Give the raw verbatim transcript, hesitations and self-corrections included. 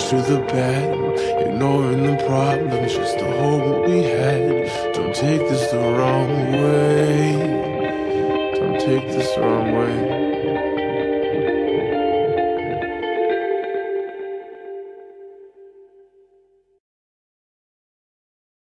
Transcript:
switch to the bad, ignoring the problems just to hold what we had. Don't take this the wrong way. Don't take this the wrong way.